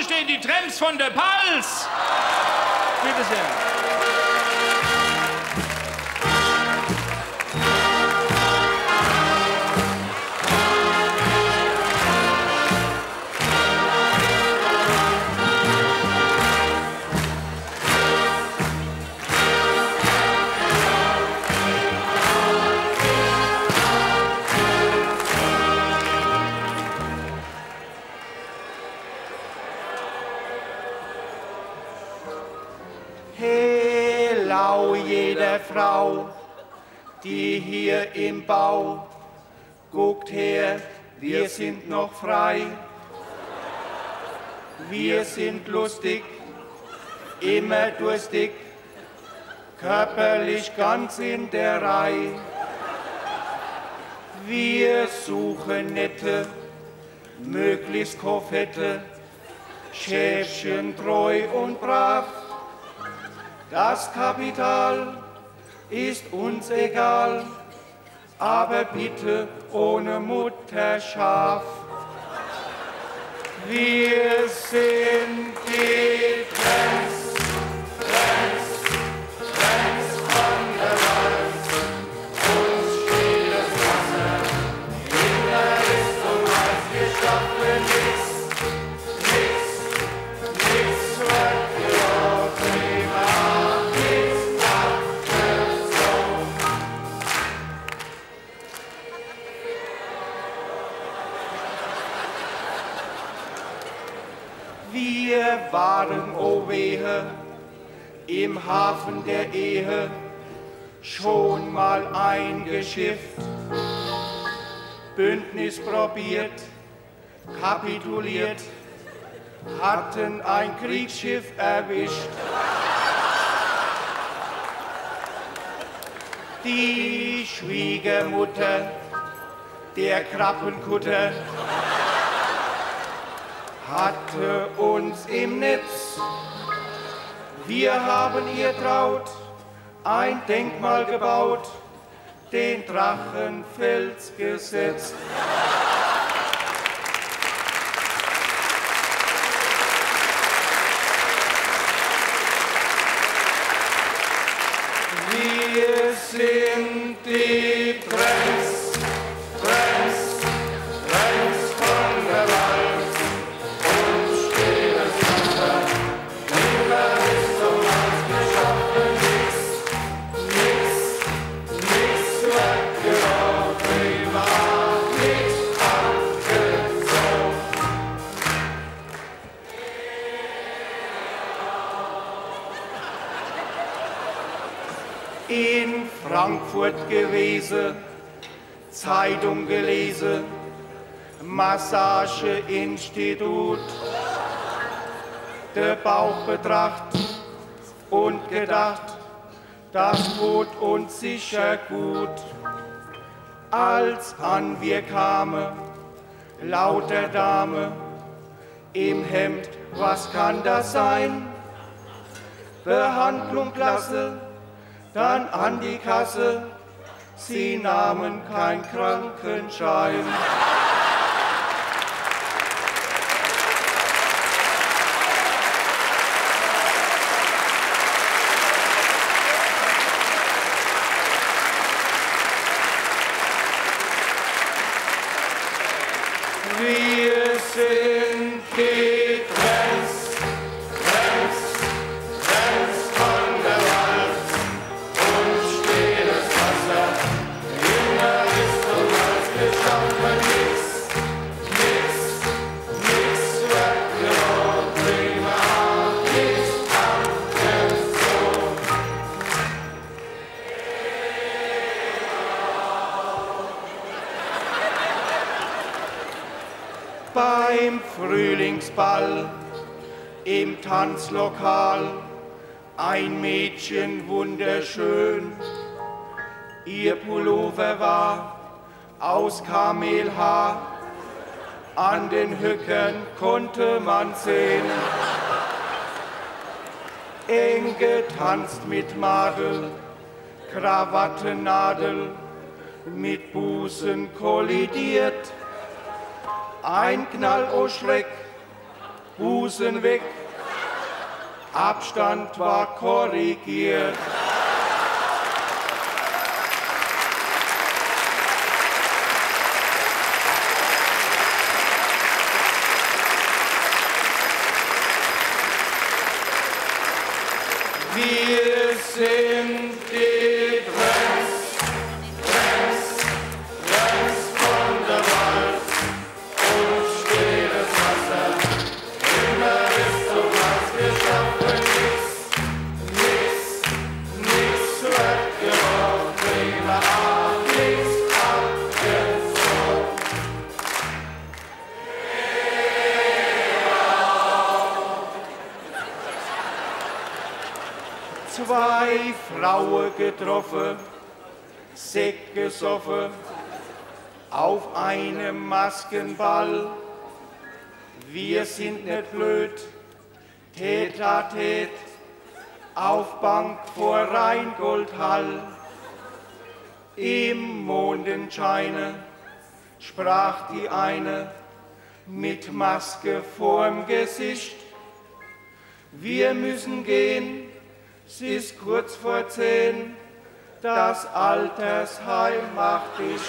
Vorne stehen die Tramps von der Pals. Bitte sehr. Helau jeder Frau, die hier im Bau, guckt her, wir sind noch frei. Wir sind lustig, immer durstig, körperlich ganz in der Reihe. Wir suchen nette, möglichst Koffette, Schäfchen treu und brav. Das Kapital ist uns egal, aber bitte ohne Mutterschaf. Wir sind die Tramps, Tramps, Tramps von der Wald. Uns steht das Wasser, Kinder ist und was wir schaffen nichts, nichts, nichts wird geraubt, niemand, nichts abgezogen. Wir waren, oh wehe, im Hafen der Ehe schon mal eingeschifft, Bündnis probiert, kapituliert, hatten ein Kriegsschiff erwischt. Die Schwiegermutter, der Krabbenkutter, hatte uns im Netz. Wir haben ihr traut, ein Denkmal gebaut, den Drachenfels gesetzt. Wir sind die Tramps, Tramps, Tramps von der Wald. Uns steht das Wasser, niemand ist so weit geschaffen, nichts, nichts wird geraubt, niemand, nichts abgezogen. In Frankfurt gewesen, Zeitung gelesen, Massageinstitut, der Bauch betracht und gedacht, das tut uns sicher gut. Als an wir kamen, lauter Dame, im Hemd, was kann das sein? Behandlung klasse, dann an die Kasse, sie nahmen kein Krankenschein. Wir sind die Tramps, Tramps, Tramps von der Wald. Uns steht das Wasser, immer ist und als geschaffen nichts, nichts, nichts wird geraubt, prima, nichts abgezogen. Beim Frühlingsball im Tanzlokal ein Mädchen wunderschön. Ihr Pullover war aus Kamelhaar, an den Höckern konnte man sehen. Eng getanzt mit Madel, Krawattennadel, mit Busen kollidiert. Ein Knall, oh Schreck, Busen weg, Abstand war korrigiert. Wir sind die Trends von der Wald und stilles Wasser. Immer ist so was geschaffen, nichts wird geraucht, prima ab, nichts abgezogen. Zwei Frauen getroffen, Sekt gesoffen, auf einem Maskenball. Wir sind nicht blöd, Tät a Tät, auf Bank vor Rheingoldhall. Im Mondenscheine sprach die eine mit Maske vorm Gesicht. Wir müssen gehen. Es ist kurz vor 10, das Altersheim macht dicht.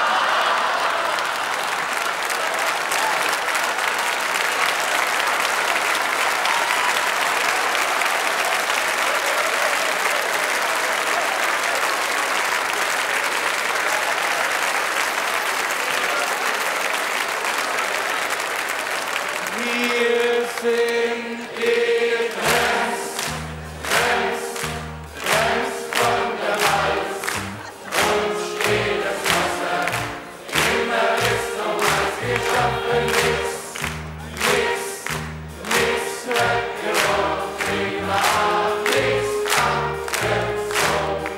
Wir sind die Trends von der Wald und stilles Wasser. Immer ist so was geschaffen, nichts wird geraucht, prima ab, nichts abgezogen.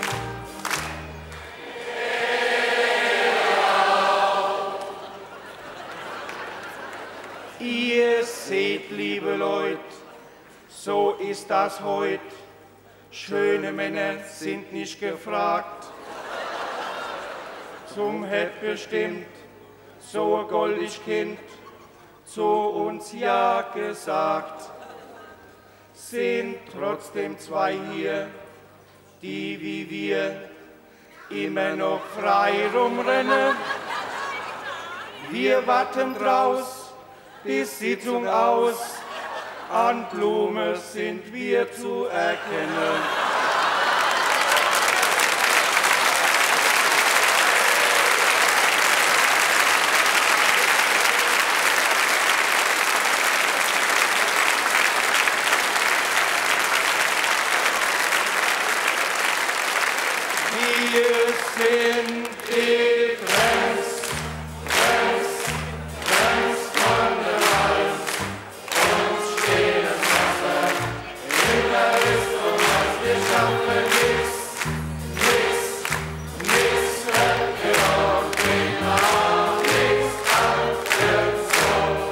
Ihr seht, liebe Leute, so ist das heut. Schöne Männer sind nicht gefragt. Zum hätt bestimmt so ein goldig Kind zu uns ja gesagt. Sind trotzdem zwei hier, die wie wir immer noch frei rumrennen. Wir warten draus, bis Sitzung aus. An Blume sind wir zu erkennen. Wir sind die Trends von der Wald und stilles Wasser. Immer ist so was geschaffen, nichts wird geraucht, prima, nichts abgezogen.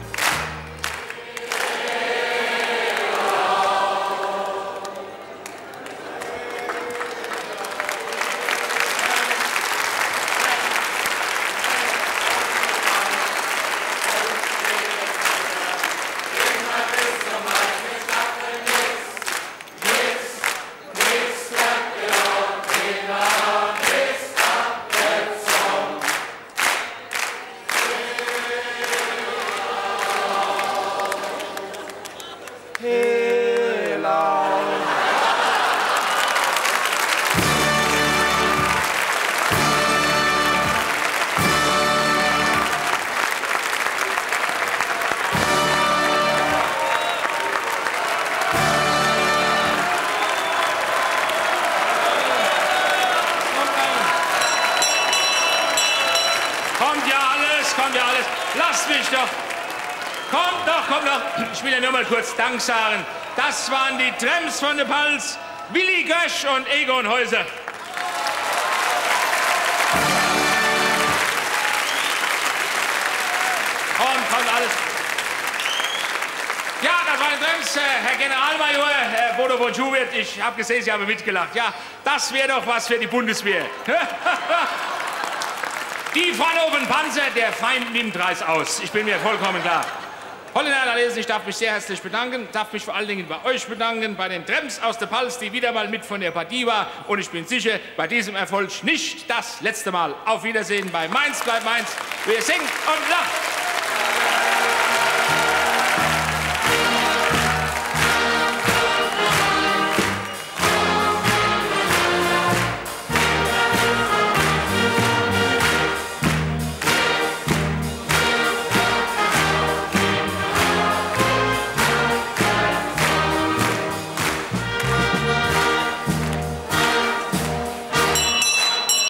Kommt ja alles. Lasst mich doch. Kommt doch. Ich will ja nur mal kurz Dank sagen. Das waren die Trends von der Pals, Willi Gösch und Egon Häuser. Kommt alles. Ja, das waren die Trends, Herr Generalmajor, Herr Bodo von Schubert. Ich habe gesehen, Sie haben mitgelacht. Ja, das wäre doch was für die Bundeswehr. Die Fraunhofen Panzer, der Feind nimmt Reis aus. Ich bin mir vollkommen klar. Holländer lesen, ich darf mich sehr herzlich bedanken, darf mich vor allen Dingen bei euch bedanken, bei den Trems aus der Pals, die wieder mal mit von der Partie war. Und ich bin sicher, bei diesem Erfolg nicht das letzte Mal. Auf Wiedersehen bei Mainz bleibt Mainz. Wir singen und lachen.